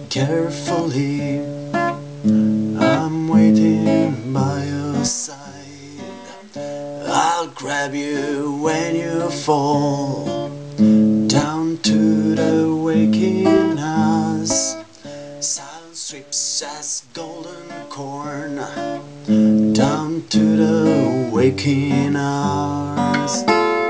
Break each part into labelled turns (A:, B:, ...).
A: carefully. I'm waiting by your side. I'll grab you when you fall down to the waking hours. Silence strips as golden corn down to the waking hours.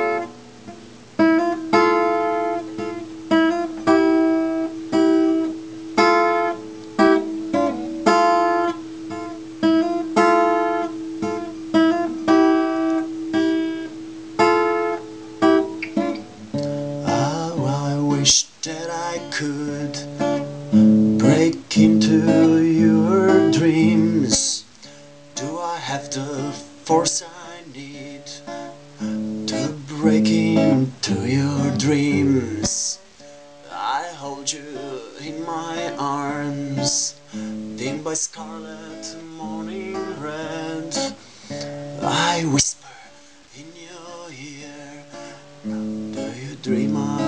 A: I wish that I could break into your dreams. Do I have the force I need to break into your dreams? I hold you in my arms, dimmed by scarlet morning red. I whisper in your ear, do you dream of